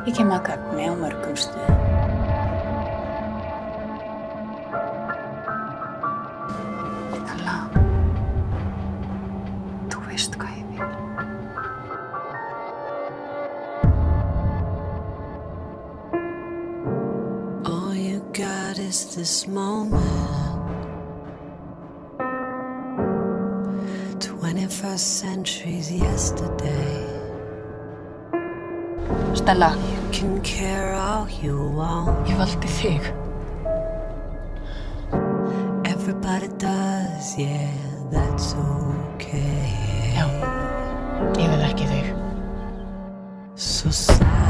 Ég kem að gagni á mörgum stöðum. Stella, þú veist hvað ég vil. All you got is this moment. 21st century's yesterday. Stella, You can care all you want. ég valdi þig. Everybody does, yeah, that's okay. Já, ég vil ekki þig. So sad.